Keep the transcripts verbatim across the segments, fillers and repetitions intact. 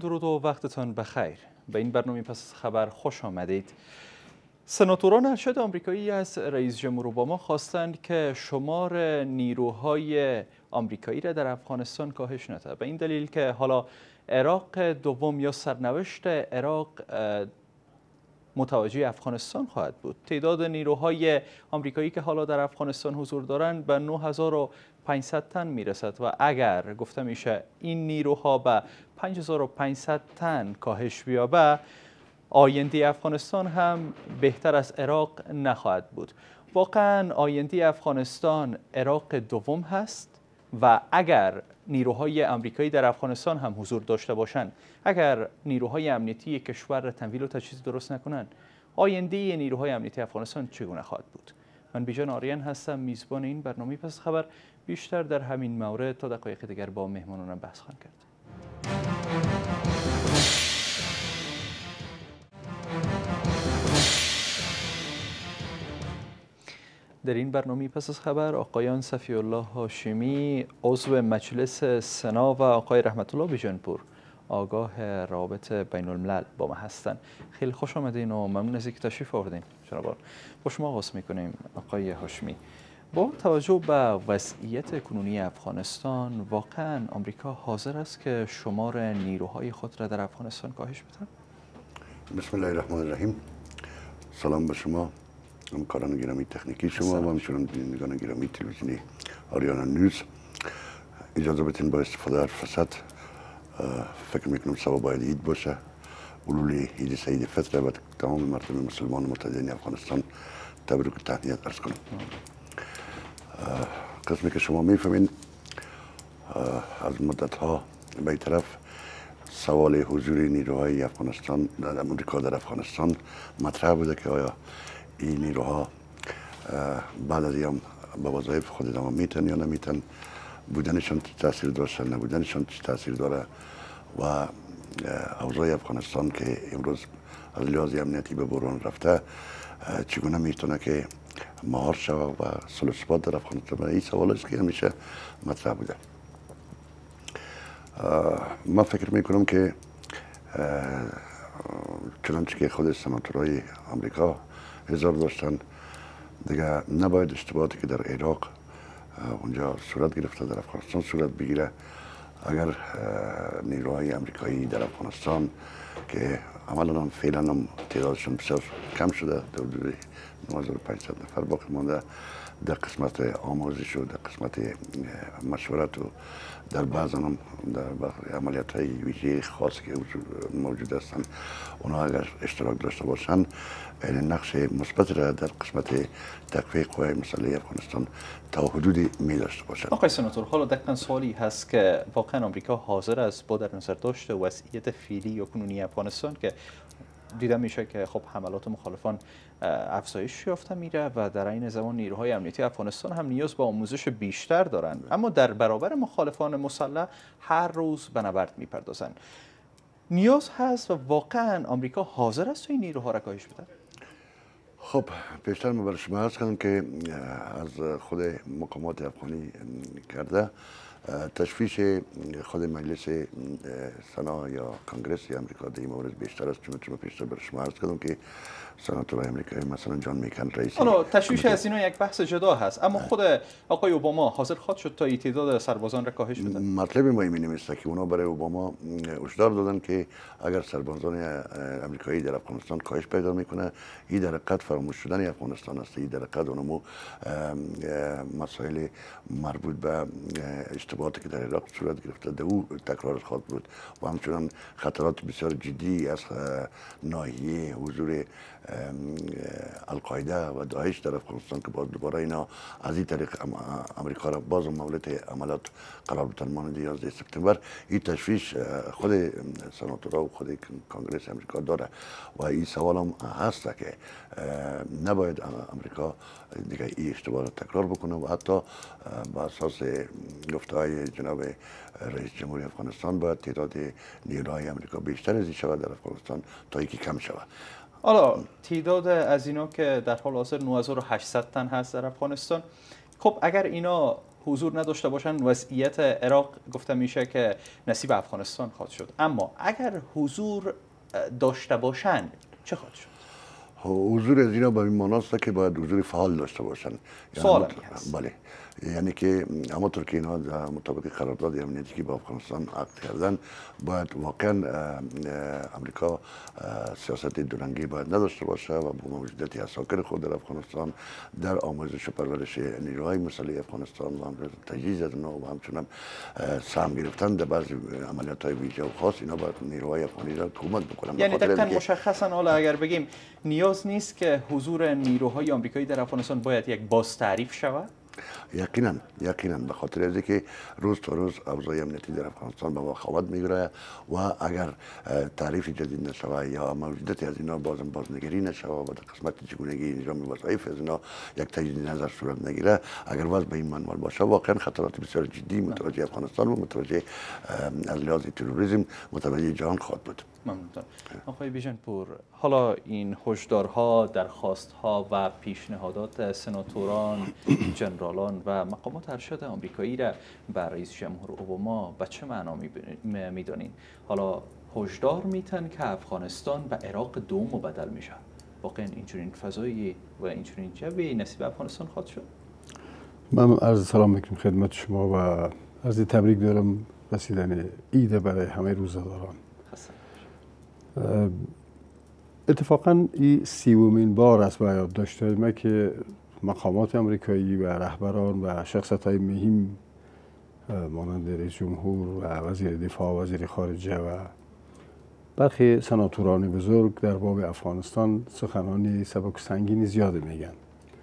درود و وقتتان بخیر. به این برنامه پس خبر خوش آمدید. سناتوران ارشد آمریکایی از رئیس جمهور اوباما خواستند که شمار نیروهای آمریکایی را در افغانستان کاهش نده، به این دلیل که حالا عراق دوم یا سرنوشت عراق متوجه افغانستان خواهد بود. تعداد نیروهای آمریکایی که حالا در افغانستان حضور دارند به نه هزار و پانصد تن میرسد و اگر گفته میشه این نیروها به پنج هزار و پانصد تن کاهش بیابه، آینده افغانستان هم بهتر از عراق نخواهد بود. واقعا آینده افغانستان عراق دوم هست و اگر نیروهای آمریکایی در افغانستان هم حضور داشته باشند، اگر نیروهای امنیتی کشور را تمویل و تجهیز درست نکنند، آینده نیروهای امنیتی افغانستان چگونه خواهد بود؟ من بیژن آریان هستم، میزبان این برنامه پس خبر. بیشتر در همین مورد تا دقایق دیگر با مهمانانم بحث خواهم کرد. در این برنامه پس از خبر آقایان صفی الله هاشمی عضو مجلس سنا و آقای رحمت الله بیژنپور آگاه روابط بین الملل با ما هستند. خیلی خوش آمدین و ممنون از اینکه تشریف آوردین. جناب با شما آغاز میکنیم. آقای هاشمی، با توجه به وضعیت کنونی افغانستان، واقعا آمریکا حاضر است که شمار نیروهای خود را در افغانستان کاهش بده؟ بسم الله الرحمن الرحیم. سلام به شما، همکاران گرامی تکنیکی شما و همچنین بینندگان گرامی تلویزیونی آریانا نیوز. اجازه بدین با استفاده از فرصت فکر میکنم سبا باید عید باشه، علول عید سعید فطر و تمام مردم مسلمان متدین افغانستان تبریک و تهنیت عرض کنم. قسمی که شما میفهمین، از مدت ها به طرف سوال حضور نیروهای افغانستان در امریکا در افغانستان مطرح بوده که آیا این نیروها بعد از این به وظایف خود ادامه میتن یا نمیتن، بودنشان چه تاثیر داشته، نبودنشان چه تاثیر داره و اوضاع افغانستان که امروز از لحاظ امنیتی به بحران رفته چگونه میتونه که مهار شود و صلح و ثبات در افغانستان. این سوال است که همیشه مطرح بوده. من فکر میکنم که چنانچه که خود سناتورهای آمریکا اظهار داشتن، دیگه نباید اشتباهاتی که در عراق اونجا صورت گرفته در افغانستان صورت بگیره. اگر نیروهای آمریکایی در افغانستان که عملا هم فعلا هم تعدادشون بسیار کم شده، در حدود نه هزار و پانصد نفر باقی مانده، در قسمت آموزش و در قسمت مشورت و در بعض هم در عملیات های ویژه خاص که موجود هستند، اونا اگر اشتراک داشته باشند این نقش مثبت را در قسمت تقویه قوای مسلحه افغانستان تا حدودی می داشته باشند. آقای سناتور، حالا دقیقاً سوالی هست که واقعا آمریکا حاضر است با در نظر داشته وضعیت فعلی یا کنونی افغانستان که دیده میشه که خب حملات مخالفان افزایش یافته میره و در این زمان نیروهای امنیتی افغانستان هم نیاز به آموزش بیشتر دارند، اما در برابر مخالفان مسلح هر روز به نبرد میپردازند. نیاز هست و واقعا آمریکا حاضر است این نیروها را کاهش بده؟ خب پیشتر من برای شما عرض کردم که از خود مقامات افغانی کرده تشویش خود مجلس سنا یا کنگرس آمریکا در این مورد بیشتر است، چون من پیشتر برای شما عرض کردم که سناتورهای آمریکایی مثلا جان میکن رئیس حالا تشویش از اینا یک بحث جدا هست، اما خود آقای اوباما حاضر خواهد شد تا تعداد سربازان را کاهش بده؟ مطلب ما این نیست که اونا برای اوباما هشدار دادن که اگر سربازان آمریکایی در افغانستان کاهش پیدا میکنه، این در حقیقت فراموش شدن افغانستان است. این در حقیقت اونمو مسائل مربوط به اشتباهاتی که در عراق صورت گرفته در او تکرار خواهد بود و همچنان خطرات بسیار جدی از ناحیه حضور القاعده و داعش در افغانستان که باز دوباره اینا از این طریق امریکا را باز مورد عملیات قرار بدن مانند یازده سپتامبر. این تشویش خود سناتورها و خود کنگرس امریکا داره و این سوال هم هست که نباید امریکا دیگه این اشتباه را تکرار بکنه و حتی با اساس گفته‌های جناب رئیس جمهوری افغانستان باید تعداد نیروهای امریکا بیشتر از این شود در افغانستان تا اینکه کم شود. حالا تعداد از اینا که در حال حاضر نه هزار و هشتصد تن هست در افغانستان، خب اگر اینا حضور نداشته باشند وضعیت عراق گفته میشه که نصیب افغانستان خواهد شد، اما اگر حضور داشته باشند چه خواهد شد؟ حضور از اینا به این معنی است که باید حضور فعال داشته باشند. سوال هست. بله، یعنی که همونطور که اینا در مطابق قرارداد امنیتی که با افغانستان عقد کردن باید واقعا امریکا سیاست دورنگی باید نداشته باشه و با موجودیت عساکر خود در افغانستان در آموزش و پرورش نیروهای مسلح افغانستان و تجهیز از اونها و همچنین سهم گرفتن در بعضی عملیات های ویژه و خاص اینا باید نیروهای افغانی را کمک بکنن. یعنی دقیقاً مشخصا حالا اگر بگیم نیاز نیست که حضور نیروهای آمریکایی در افغانستان باید یک باز تعریف شود؟ یقینا یقینا به خاطر از اینکه روز تا روز اوضاع امنیتی در افغانستان به وخامت میگیره و اگر تعریف جدید نشود یا موجودیت از اینا بازم بازنگری نشود و در قسمت چگونگی نظام وظایف از اینا یک تجدید نظر صورت نگیره، اگر وضع به این منوال باشه واقعا خطرات بسیار جدی متوجه افغانستان و متوجه از لحاظ تروریسم متوجه جهان خواهد بود. ممنون. آقای بیژنپور، حالا این هشدارها، درخواستها و پیشنهادات سناتوران، جنرالان و مقامات ارشد آمریکایی را به رئیس جمهور اوباما به چه معنا میدانین؟ حالا هشدار میتن که افغانستان به عراق دوم مبدل میشه. واقعا اینجورین فضایی و اینجورین جوی نصیب افغانستان خواهد شد؟ من عرض سلام میکنم خدمت شما و عرض تبریک دارم رسیدن عید برای همه روزداران. اتفاقا این سیومین بار است و یاد داشته ما که مقامات امریکایی و رهبران و شخصیت های مهم مانند رئیس جمهور و وزیر دفاع و وزیر خارجه و برخی سناتوران بزرگ در باب افغانستان سخنانی سبک سنگینی زیاده میگن.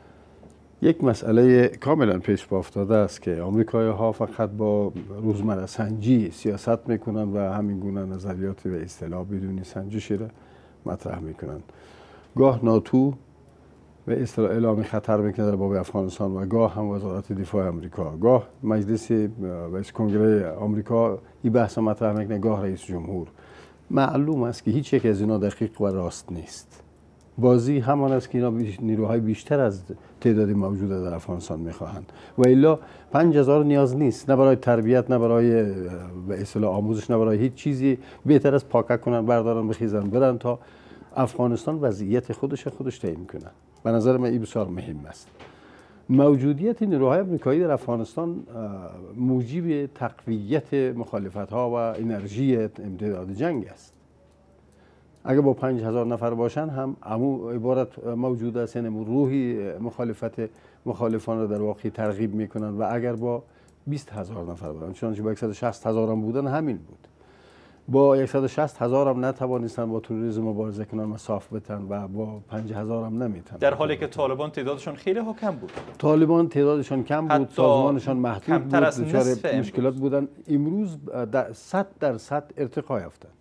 یک مسئله کاملا پیش پا افتاده است که آمریکایی ها فقط با روزمره سنجی سیاست میکنن و همین گونه نظریات و اصطلاح بدون سنجشی را مطرح میکنن. گاه ناتو و اصطلاح اعلام خطر میکنه در باب افغانستان و گاه هم وزارت دفاع آمریکا، گاه مجلس رئیس کنگره آمریکا این بحث مطرح میکنه، گاه رئیس جمهور. معلوم است که هیچ یک از اینا دقیق و راست نیست. بازی همان است که اینا نیروهای بیشتر از تعدادی موجود در افغانستان میخواهند و الا پنج هزار نیاز نیست، نه برای تربیت، نه برای به اصطلاح آموزش، نه برای هیچ چیزی. بهتر است پاکک کنن، بردارن، بخیزن، برن تا افغانستان وضعیت خودش خودش تعیین کنه. به نظر من این بسیار مهم است. موجودیت نیروهای آمریکایی در افغانستان موجب تقویت مخالفت ها و انرژی امتداد جنگ است. اگر با پنج هزار نفر باشن هم امو عبارت موجود است، یعنی روحی مخالفت مخالفان را در واقع ترغیب میکنن. و اگر با بیست هزار نفر باشن، چنانچه با صد و شصت هزار هم بودن همین بود. با صد و شصت هزار هم نتوانستن با تروریسم مبارزه کنن، مساف بتن و با پنج هزار هم نمیتن. در حالی که طالبان تعدادشان خیلی ها کم بود. طالبان تعدادشان کم بود، سازمانشان محدود بود، دچار مشکلات بودن. امروز در صد درصد ارتقا یافتند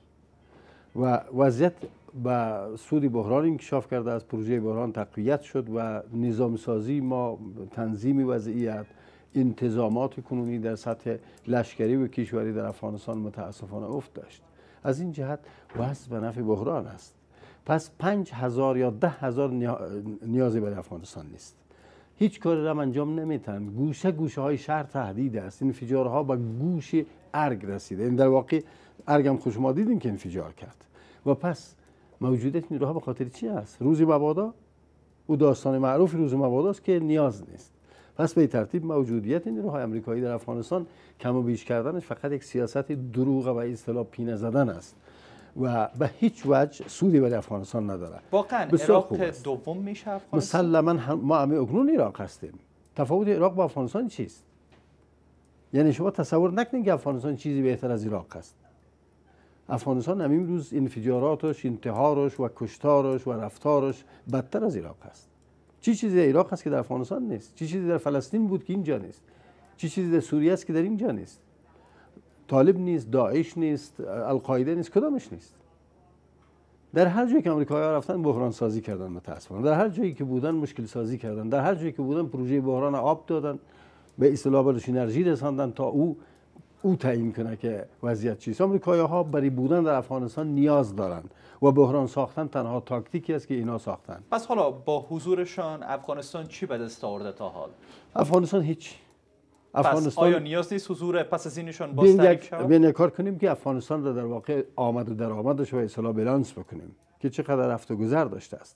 و وضعیت به سود بحران انکشاف کرده از پروژه بحران تقویت شد و نظام سازی ما، تنظیم وضعیت، انتظامات کنونی در سطح لشکری و کشوری در افغانستان متاسفانه افت داشت. از این جهت وضع به نفع بحران است. پس پنج هزار یا ده هزار نیازی برای افغانستان نیست. هیچ کاری را انجام نمیتن. گوشه گوشه های شهر تهدید است. انفجارها به گوش ارگ رسیده. این در واقع ارگ هم خوش ما دیدیم که انفجار کرد. و پس موجودیت نیروها به خاطر چی است؟ روز مبادا، او داستان معروف روز مبادا است که نیاز نیست. پس به ترتیب موجودیت نیروهای آمریکایی در افغانستان کم و بیش کردنش فقط یک سیاست دروغ و اصطلاح پینه زدن است و به هیچ وجه سودی برای افغانستان نداره. واقعا عراق دوم میشه افغانستان؟ مسلما ما همه اکنون عراق هستیم. تفاوت عراق با افغانستان چیست؟ یعنی شما تصور نکنید که افغانستان چیزی بهتر از عراق است. افغانستان همین روز انفجاراتش، انتحارش و کشتارش و رفتارش بدتر از عراق است. چی چیزی در عراق هست که در افغانستان نیست؟ چی چیزی در فلسطین بود که اینجا نیست؟ چی چیزی در سوریه است که در اینجا نیست؟ طالب نیست، داعش نیست، القاعده نیست، کدامش نیست؟ در هر جایی که آمریکایی‌ها رفتن بحران سازی کردن متأسفانه. در هر جایی که بودن مشکل سازی کردن. در هر جایی که بودن پروژه بحران آب دادن، به اصطلاح برش انرژی رساندن تا او او تعیین کنه که وضعیت چیست. آمریکایی‌ها برای بودن در افغانستان نیاز دارند و بحران ساختن تنها تاکتیکی است که اینا ساختن. پس حالا با حضورشان افغانستان چی به دست آورده تا حال؟ افغانستان هیچ. افغانستان آیا نیاز نیست حضور پس از اینشون باز بین تعریف یک شود؟ بین کار کنیم که افغانستان را در واقع آمد و درآمدش و اصطلاح بالانس بکنیم که چقدر رفت و گذر داشته است.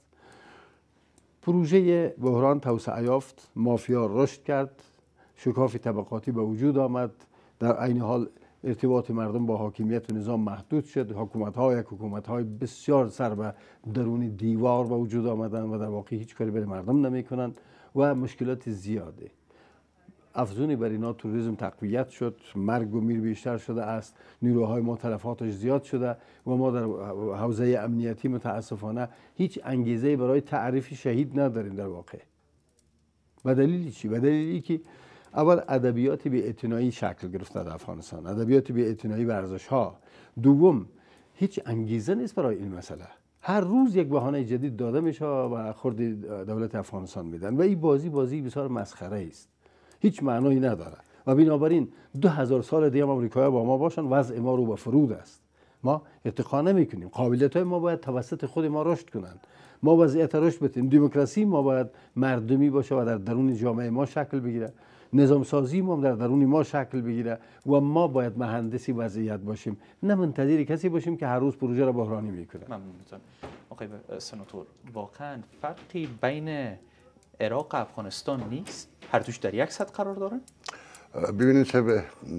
پروژه بحران توسعه یافت، مافیا رشد کرد، شکاف طبقاتی به وجود آمد، در عین حال ارتباط مردم با حاکمیت و نظام محدود شد، حکومت های یک حکومت های بسیار سر به درون دیوار به وجود آمدن و در واقع هیچ کاری برای مردم نمی کنند و مشکلات زیاده. افزونی بر اینا توریسم تقویت شد، مرگ و میر بیشتر شده است، نیروهای ما تلفاتش زیاد شده و ما در حوزه امنیتی متاسفانه هیچ انگیزه برای تعریف شهید نداریم در واقع. به دلیل چی؟ به دلیلی که اول ادبیات بی‌اعتنایی شکل گرفته در افغانستان، ادبیات بی‌اعتنایی ورزش ها. دوم، هیچ انگیزه نیست برای این مسئله. هر روز یک بهانه جدید داده میشه و خورد دولت افغانستان میدن و این بازی بازی بسیار مسخره است، هیچ معنایی نداره و بنابراین دو هزار سال دیگه آمریکایی‌ها با ما باشن وضع ما رو به فرود است. ما ارتقا نمی‌کنیم، قابلیت‌های ما باید توسط خود ما رشد کنند، ما وضعیت رشد بدیم، دموکراسی ما باید مردمی باشه و در درون جامعه ما شکل بگیره، نظام سازی ما در درون ما شکل بگیره و ما باید مهندسی وضعیت باشیم، نه منتظر کسی باشیم که هر روز پروژه را بحرانی میکنه. ممنونتون آقای سناتور. واقعا فرقی بین عراق و افغانستان نیست؟ هر دوش در یک سطح قرار دارن؟ ببینید صاحب،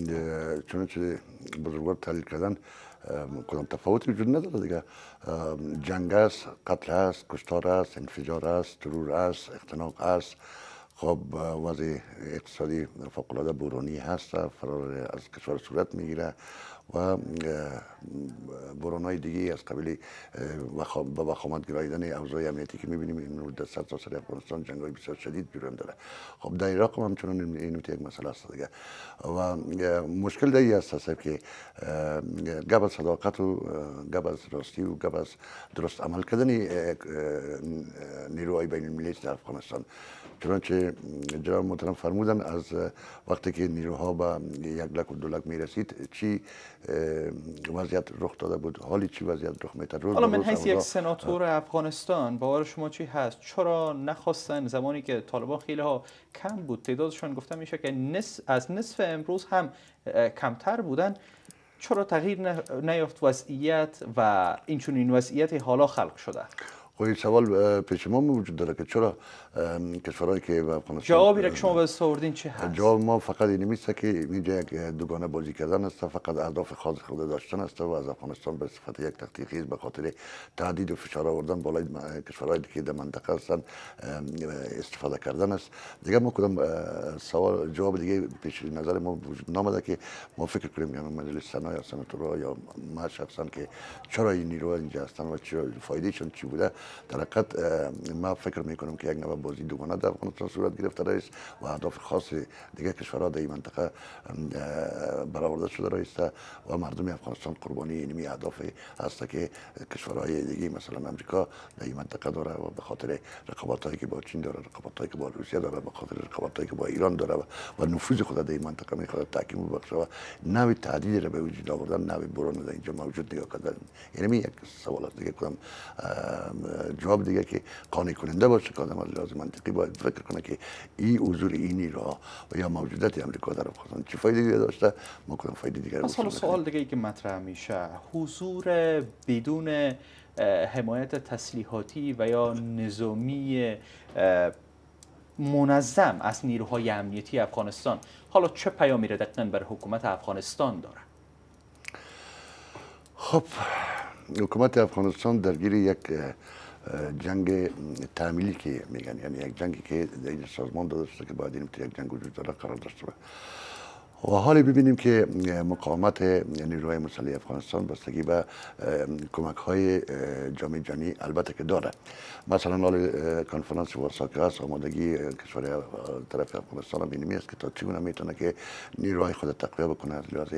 چون بزرگوار تحلیل کردن کدام تفاوتی وجود نداره دیگه. جنگ است، قتل است، کشتار است، انفجار است، ترور است، اختناق است. خب وضع اقتصادی فوق‌العاده بحرانی هست، فرار از کشور صورت میگیره و بحران‌های دیگه از قبیل به وخامت گراییدن اوضاع امنیتی که می‌بینیم این مدت صد سال افغانستان جنگ‌های بسیار شدید جریان داره. خب در عراق هم همچنان این یک مسئله است دیگه و مشکل دیگه است که گپ از صداقت و گپ از راستی و گپ از درست عمل کردن نیروهای بین المللی در افغانستان. چنانچه جناب محترم فرمودن از وقتی که نیروها به یک لک و دو لک میرسید چی وضعیت رخ داده بود، حالی چی وضعیت رخ میداد. حالا من حیث یک سناتور افغانستان باور شما چی هست؟ چرا نخواستن زمانی که طالبان خیلی ها کم بود، تعدادشان گفته میشه که نصف از نصف امروز هم کمتر بودن، چرا تغییر نیافت وضعیت و اینچون این وضعیت حالا خلق شده؟ خب این سوال پیش ما وجود داره که چرا کشورهایی که به افغانستان جوابی را که شما به آوردین چه هست؟ جواب ما فقط این نیست که اینجا یک دوگانه بازی کردن است، فقط اهداف خاص خود داشتن است و از افغانستان به صفت یک تختی خیز به خاطر تهدید و فشار آوردن بالای کشورهایی که در منطقه هستند استفاده کردن است. دیگه ما کدام سوال جواب دیگه پیش نظر ما وجود نامده که ما فکر کنیم یعنی مجلس سنا یا سناتورها یا ما شخصا که چرا این نیروها اینجا هستند و چرا فایدهشون چی بوده. در حقیقت ما فکر میکنم که یک نوع بازی دوگانه در افغانستان صورت گرفته است و اهداف خاص دیگه کشورها در این منطقه برآورده شده است و مردم افغانستان قربانی اینمی اهداف هست که کشورهای دیگه مثلا امریکا در این منطقه داره و به خاطر رقابتایی که با چین داره، رقابتایی که با روسیه داره، به خاطر رقابتایی که با ایران داره و نفوذ خود در این منطقه میخواد تحکیم ببخشه و نوع تهدید را به وجود آوردن، نوع بحران در اینجا موجود نگاه کردن. یعنی یک سوال است دیگه کدام جواب دیگه که قانع کننده باشه که آدم از لحاظ منطقی باید فکر کنه که این حضور این نیروها و یا موجودیت امریکا در افغانستان چه فایده داشته، ما کدام فایده دیگه. مثلا سوال دیگه ای که مطرح میشه، حضور بدون حمایت تسلیحاتی و یا نظامی منظم از نیروهای امنیتی افغانستان حالا چه پیامی را دقیقاً برای حکومت افغانستان داره؟ خب حکومت افغانستان درگیر یک جنگ تعمیلی که میگن، یعنی یک جنگی که در این سازمان داده شده که باید این یک جنگ وجود داره قرار داشته باشه. و حالی ببینیم که مقاومت نیروهای مسلح افغانستان بستگی به کمک های جامعه جهانی البته که داره. مثلا حال کنفرانس وارسا که هست، آمادگی کشور طرف افغانستان هم اینمی است که تا چگونه میتونه که نیروهای خود تقویه بکنه از لحاظ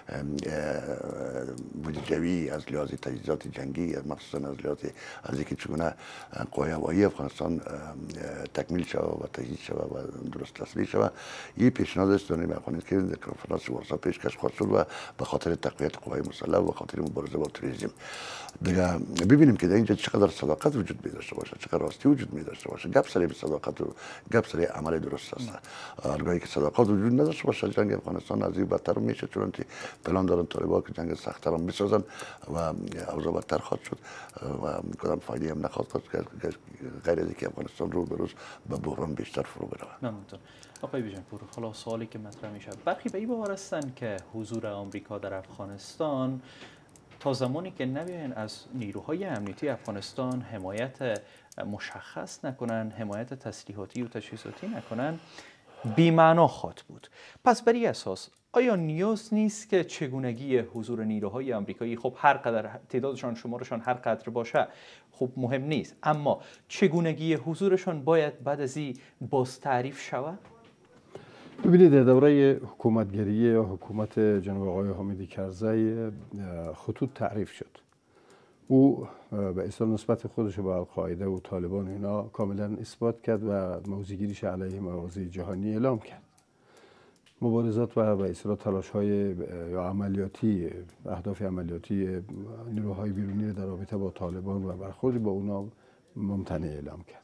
بودجوی، از لحاظ تجهیزات جنگی، مخصوصا از لحاظ از اینکه چگونه قوای هوایی افغانستان تکمیل شود و تجهیز شود و درست تسلیح شود. این پیشنهاد است دانیم افغانستان که کنفرانس وارسا پیشکش خواهد شد و به خاطر تقویت قوای مسلح و به خاطر مبارزه با تروریسم دیگه ببینیم که در اینجا چقدر صداقت وجود می داشته باشه، چقدر راستی وجود می داشته باشه. گپ سر صداقت و گپ سر عمل درست است. هرگاهی که صداقت وجود نداشته باشه جنگ افغانستان از این بدتر میشه، چون که پلان دارن طالبان که جنگ سخت‌تر هم بسازن و اوضاع بدتر خواهد شد و کدام فایده هم نخواهد داشت غیر از اینکه افغانستان رو به روز به بحران بیشتر فرو برود. ممنون. آقای بیژنپور، حالا سوالی که مطرح میشه، برخی به این باور هستند که حضور آمریکا در افغانستان تا زمانی که نبیاین از نیروهای امنیتی افغانستان حمایت مشخص نکنن، حمایت تسلیحاتی و تجهیزاتی نکنن، بی‌معنا خواهد بود. پس بر این اساس آیا نیاز نیست که چگونگی حضور نیروهای آمریکایی، خب هر قدر تعدادشان شمارشان هر قدر باشه خب مهم نیست، اما چگونگی حضورشان باید بعد از این باز تعریف شود؟ ببینید در دوره حکومتگری یا حکومت جناب آقای حامدی کرزی خطوط تعریف شد. او به اصطلاح نسبت خودش به القاعده و طالبان اینا کاملا اثبات کرد و موضع‌گیریش علیه مواضع جهانی اعلام کرد. مبارزات و به اصطلاح تلاش‌های یا عملیاتی، اهداف عملیاتی نیروهای بیرونی در رابطه با طالبان و برخورد با اونا ممتنع اعلام کرد.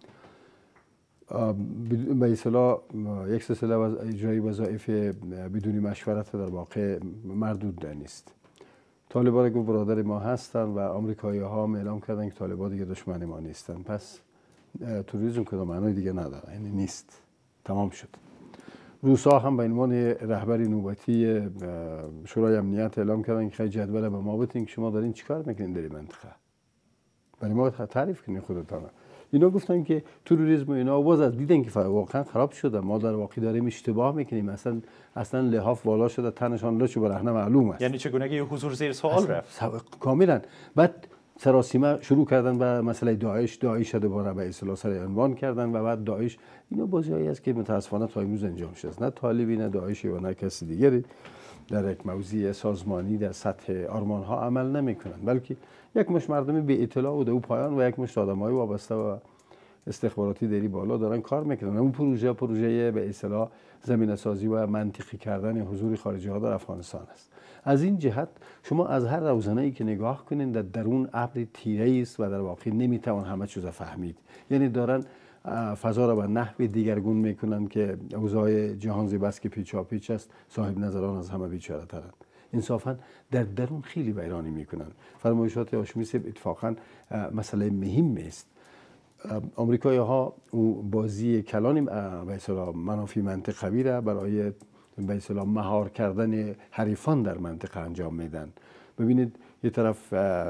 به اصطلاح یک سلسله از اجرای وظایف بدون مشورت در واقع مردود نیست. طالبان گفت برادر ما هستند و آمریکایی ها هم اعلام کردن که طالبان دیگه دشمن ما نیستن، پس تروریسم کدام معنای دیگه نداره، یعنی نیست، تمام شد. روسا هم به عنوان رهبر نوبتی شورای امنیت اعلام کردن که خیلی جدول به ما بدین که شما دارین چیکار میکنین در این منطقه، برای ما تعریف کنین خودتان. اینا گفتن که تروریسم و اینا باز از دیدن که واقعا خراب شده، ما در واقع داریم اشتباه میکنیم، اصلا اصلا لحاف والا شده، تنشان لچ برهنه معلوم است. یعنی چگونگی حضور زیر سوال رفت کاملا. بعد سراسیمه شروع کردن به مسئله داعش، داعش دوباره به اصطلاح سر عنوان کردن و بعد داعش اینا بازیایی است که متاسفانه تا امروز انجام شده، نه طالبی نه داعشی و نه کسی دیگری در یک موضوع سازمانی در سطح آرمان ها عمل نمیکنن، بلکه یک مش مردمی به اطلاع و دو پایان و یک مش آدمای وابسته و استخباراتی دری بالا دارن کار میکنن. اون پروژه پروژه به اصطلاح زمینه سازی و منطقی کردن حضور خارجی ها در افغانستان است. از این جهت شما از هر روزنه ای که نگاه کنین در درون ابر تیره است و در واقع نمیتوان همه چیز فهمید. یعنی دارن فضا را به نحو دیگرگون میکنن که اوضاع جهان زیباست که پیچاپیچ است، صاحب نظران از همه بیچاره ترند. انصافا در درون خیلی ویرانی میکنن. فرمایشات هاشمی اتفاقا مسئله مهم است. آمریکایی ها بازی کلان به اصطلاح منافی منطقوی را برای به اصطلاح مهار کردن حریفان در منطقه انجام میدن. ببینید یه طرف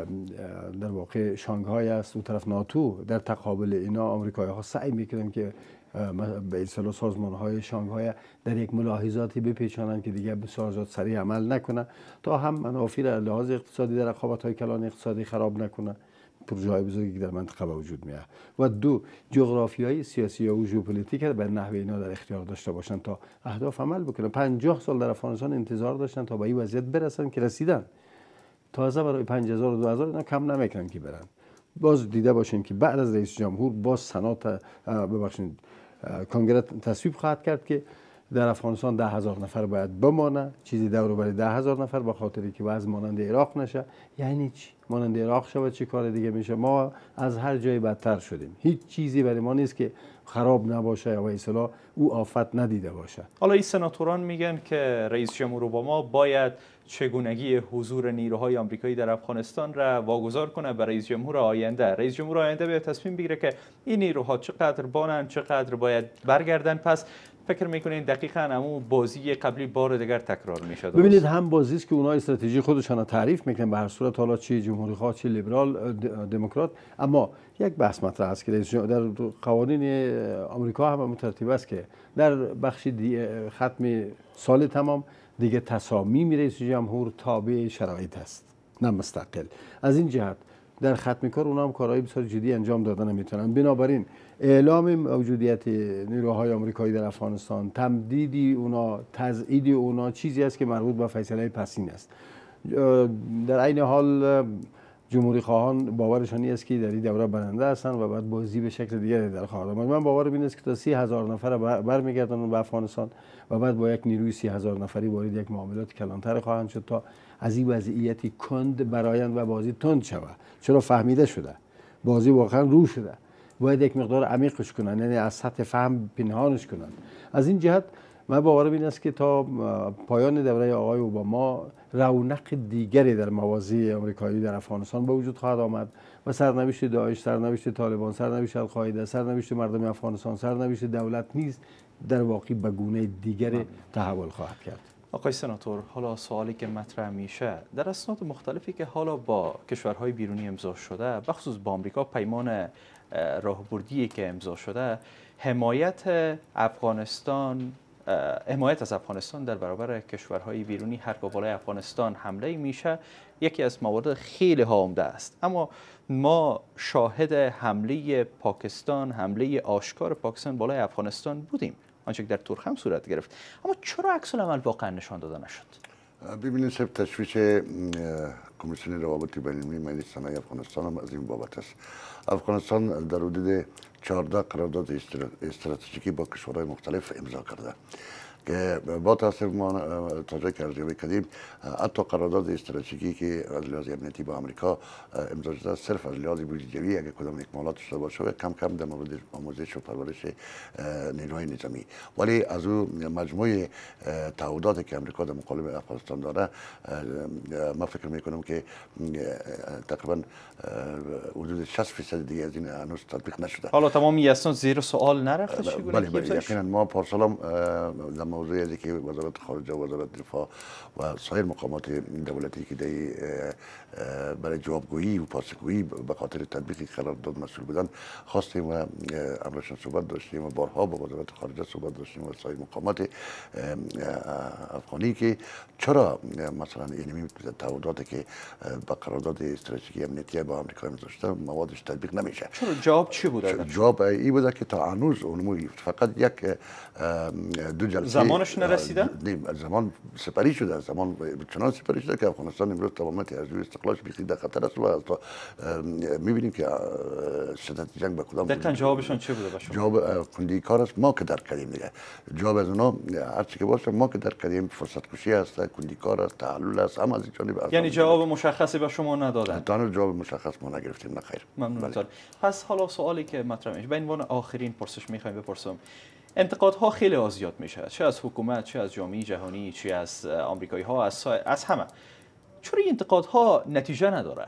در واقع شانگهای است، اون طرف ناتو، در تقابل اینا آمریکایی ها سعی میکنن که به اصطلاح سازمان های شانگهای در یک ملاحظاتی بپیچانند که دیگه بسیار زیاد سریع عمل نکنه تا هم منافع را لحاظ اقتصادی در رقابت های کلان اقتصادی خراب نکنه، پروژه های بزرگی که در منطقه به وجود میاد، و دو جغرافی های سیاسی و ژئوپلیتیک به نحو اینا در اختیار داشته باشن تا اهداف عمل بکنن. پنجاه سال در افغانستان انتظار داشتن تا به این وضعیت برسن که رسیدن. تازه برای پنج هزار و دو هزار اینا کم نمیکنن که برن. باز دیده باشین که بعد از رئیس جمهور باز سنات ببخشید کنگره تصویب خواهد کرد که در افغانستان ده هزار نفر باید بمانه، چیزی دور برای ده هزار نفر، به خاطری که وضع مانند عراق نشه. یعنی چی؟ مانند عراق شود چه کار دیگه میشه؟ ما از هر جای بدتر شدیم، هیچ چیزی برای ما نیست که خراب نباشه و اصلا او آفت ندیده باشه. حالا این سناتوران میگن که رئیس جمهور اوباما باید چگونگی حضور نیروهای آمریکایی در افغانستان را واگذار کنه به رئیس جمهور آینده. رئیس جمهور آینده باید تصمیم بگیره که این نیروها چقدر بانن، چقدر باید برگردن. پس فکر میکنین دقیقاً همون بازی قبلی بار دیگر تکرار میشه؟ ببینید هم بازی است که اونها استراتژی خودشان تعریف میکنن، به هر صورت حالا چه جمهوری خواه چه لیبرال دموکرات. اما یک بحث مطرح است که در قوانین آمریکا هم مترتب است که در بخش ختم سال تمام دیگه تصامیم رئیس جمهور تابع شرایط است، نه مستقل. از این جهت در ختم کار اونها هم کارهای بسیار جدی انجام دادن نمیتونن. بنابراین اعلام موجودیت نیروهای آمریکایی در افغانستان، تمدیدی اونا، تضعیدی اونا چیزی است که مربوط به فیصله پسین است. در عین حال جمهوری خواهان باورشان این است که در این دوره برنده هستند و بعد بازی به شکل دیگری در خواهد آمد. من باورم این است که تا سی هزار نفر برمیگردند به افغانستان و بعد با یک نیروی سی هزار نفری وارد یک معاملات کلانتر خواهند شد تا از این وضعیتی کند برآیند و بازی تند شود. چرا فهمیده شده بازی واقعا رو شده، باید یک مقدار عمیقش کنن، یعنی از سطح فهم پنهانش کنن. از این جهت من باورم این است که تا پایان دوره آقای اوباما رونق دیگری در موازی آمریکایی در افغانستان به وجود خواهد آمد و سرنوشت داعش، سرنوشت طالبان، سرنوشت القاعده، سرنوشت مردم افغانستان، سرنوشت دولت نیز در واقع به گونه دیگری تحول خواهد کرد. آقای سناتور، حالا سوالی که مطرح میشه در اسناد مختلفی که حالا با کشورهای بیرونی امضا شده، بخصوص با آمریکا پیمان راهبردی که امضا شده، حمایت افغانستان حمایت از افغانستان در برابر کشورهای بیرونی هرگاه بالای افغانستان حمله میشه یکی از موارد خیلی عمده است. اما ما شاهد حمله پاکستان، حمله آشکار پاکستان بالای افغانستان بودیم، آنچه که در ترک هم صورت گرفت. اما چرا عکس العمل واقعا نشان داده نشد؟ ببینید صرف تشویش کمیسیون روابط بین‌المللی مجلس صنایع افغانستان هم از این بابت است. افغانستان در حدود چهارده قرارداد استراتژیکی با کشورهای مختلف امضا کرده که با تاسف ما تا که ارزیابی کردیم حتی قرارداد استراتژیکی که از لحاظ امنیتی با آمریکا امضا شده صرف از لحاظ بودجه‌ای اگه کدام اکمالات داشته باشه کم کم در مورد آموزش و پرورش نیروهای نظامی، ولی از او مجموعه تعهداتی که آمریکا در مقابل افغانستان داره ما فکر میکنم که تقریبا حدود شصت درصد دیگه از این هنوز تطبیق نشده. حالا تمامی اسناد زیر سوال نرفته چگونه؟ بله بله یقینا ما پارسال در موضوع ازی که وزارت خارجه و وزارت دفاع و سایر مقامات دولتی که برای جوابگویی و پاسخگویی به خاطر تطبیق قرارداد مسئول بودن خواستیم و امروز صحبت داشتیم و بارها با وزارت خارجه صحبت داشتیم و سایر مقامات افغانی که چرا مثلا این تعهداتی که به قرارداد استراتژیکی امنیتی با آمریکا امضا شده موادش تطبیق نمیشه. چرا؟ جواب چی بوده؟ جواب این بوده که تا هنوز اونموی فقط یک دو جلسه زمانش نرسیده؟ نه، زمان سپری شده، زمان چنان سپری شده که افغانستان امروز تمامیت از روی استقلالش بیخی در خطر است و می‌بینیم که شدت جنگ به کدام دقیقاً جوابشون چه بوده؟ جواب کندی کار است ما که درک کردیم دیگه. جواب از اونا هر چی که باشه ما که درک کردیم فرصت کشی است، کندی کار است، تحلل است، هم از این جانب. یعنی جواب مشخصی به شما ندادن؟ تا جواب مشخص ما نگرفتیم. نه خیر. ممنون. پس حالا سوالی که مطرح میشه به عنوان آخرین پرسش می‌خوایم بپرسم. انتقادها خیلی زیاد میشه، چه از حکومت، چه از جامعه جهانی، چه از آمریکایی‌ها، از از همه. چرا این انتقادها نتیجه نداره؟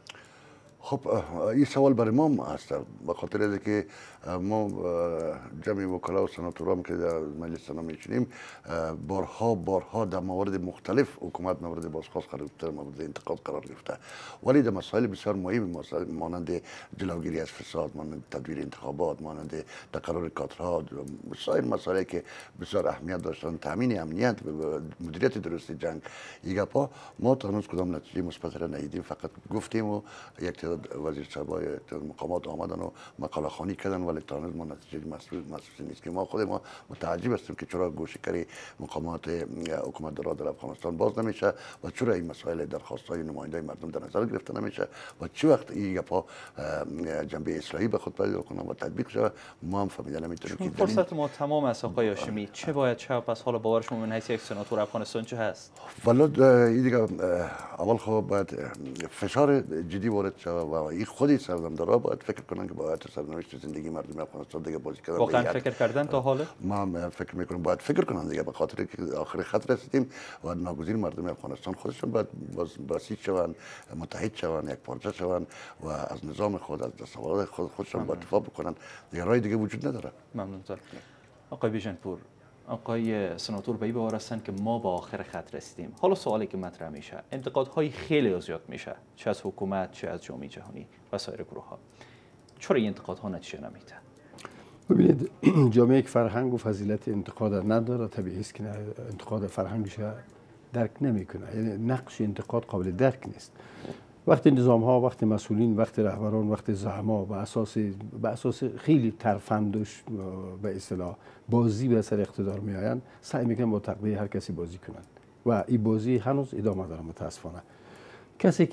خب این سوال برای ما هست، به خاطر از که ما جمعی وکلا و سناتورام که در مجلس سنا میشینیم بارها بارها در موارد مختلف حکومت مورد بازخواست قرار گرفته، مورد انتقاد قرار گرفته، ولی در مسائل بسیار مهم مانند جلوگیری از فساد، مانند تدویر انتخابات، مانند تقرر کادرها، سایر مسائلی که بسیار اهمیت داشتن، تامین امنیت و مدیریت درست جنگ، ایگاپا ما تا هنوز کدام نتیجه مثبت را ندیدیم. فقط گفتیم و یک تعداد وزیر صاحبای مقامات آمدن و مقاله خوانی کردن، ولی تا هنوز ما نتیجه مسئول مسئول نیست که ما خود ما متعجب هستیم که چرا گوشه‌گیری مقامات حکومت در در افغانستان باز نمیشه و چرا این مسائل درخواست‌های نماینده مردم در نظر گرفته نمیشه و چه وقت این گپا جنبه اصلاحی به خود پیدا کنه و تطبیق شه. ما هم فهمیده نمیتونیم که فرصت ما تمام است. آقای هاشمی چه باید چه پس حالا باور شما من حیث یک سناتور افغانستان چه هست؟ والا این دیگه اول خب باید فشار جدی وارد شه و این خودی سردمدارا باید فکر کنن که باید سرنوشت زندگی مردم افغانستان دیگه بازی کردن. واقعا فکر کردن تا حالا؟ ما فکر میکنم باید فکر کنن دیگه، به خاطر که آخر خط رسیدیم و ناگزیر مردم افغانستان خودشون باید بسیج شون، متحد شون، یک پارچه شون و از نظام خود، از دستاورد خود خودشون با دفاع بکنن. دیگه راه دیگه وجود نداره. ممنون. آقای بیژنپور، آقای سناتور به این باور هستند که ما با آخر خط رسیدیم. حالا سوالی که مطرح میشه، انتقادهای خیلی زیاد میشه، چه از حکومت، چه از جامعه جهانی و سایر گروه‌ها. چرا این انتقادها نتیجه نمیده؟ ببینید جامعه یک فرهنگ و فضیلت انتقاد نداره، طبیعی است که انتقاد فرهنگش درک نمیکنه، یعنی نقش انتقاد قابل درک نیست. وقتی نظام ها، وقتی مسئولین، وقتی رهبران، وقتی زعما به اساس به اساس خیلی ترفندش به اصطلاح بازی به سر اقتدار میآیند، سعی میکنن با تقدیر هر کسی بازی کنند و این بازی هنوز ادامه داره. متاسفانه کسی که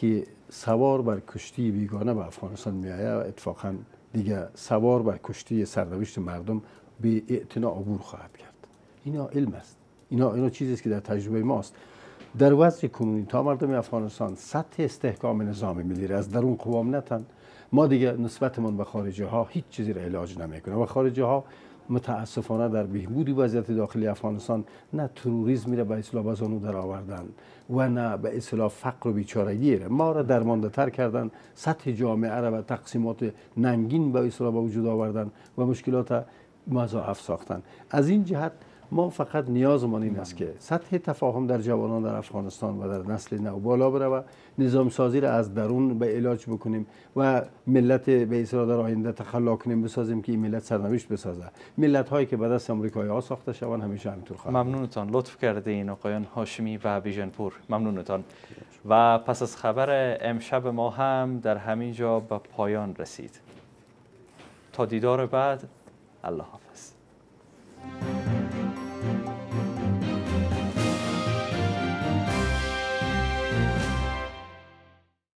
سوار بر کشتی بیگانه به افغانستان میآید، اتفاقا دیگه سوار بر کشتی سرنوشت مردم به اعتنا عبور خواهد کرد. اینا علم است، اینا اینا چیزی است که در تجربه ماست. در وضع کنونی تا مردم افغانستان سطح استحکام نظام ملی را از درون قوام نتن، ما دیگه نسبتمون به خارجی ها هیچ چیزی را علاج نمیکنه و خارجی ها متاسفانه در بهبود وضعیت داخلی افغانستان نه تروریسم را به اصطلاح به زانو در آوردن و نه به اصطلاح فقر و بیچارگی را، ما را درمانده تر کردن، سطح جامعه را به تقسیمات ننگین به اصطلاح به وجود آوردن و مشکلات مضاعف ساختن. از این جهت ما فقط نیازمان این است که سطح تفاهم در جوانان در افغانستان و در نسل نو بالا بره و نظام سازی را از درون به علاج بکنیم و ملت به اصطلاح در آینده تخلا کنیم، بسازیم که این ملت سرنوشت بسازه. ملت هایی که به دست آمریکایی ها ساخته شوند همیشه همینطور خواهند. ممنونتان، لطف کردین آقایان هاشمی و بیژنپور. ممنونتان. و پس از خبر امشب ما هم در همین جا به پایان رسید. تا دیدار بعد، الله حافظ.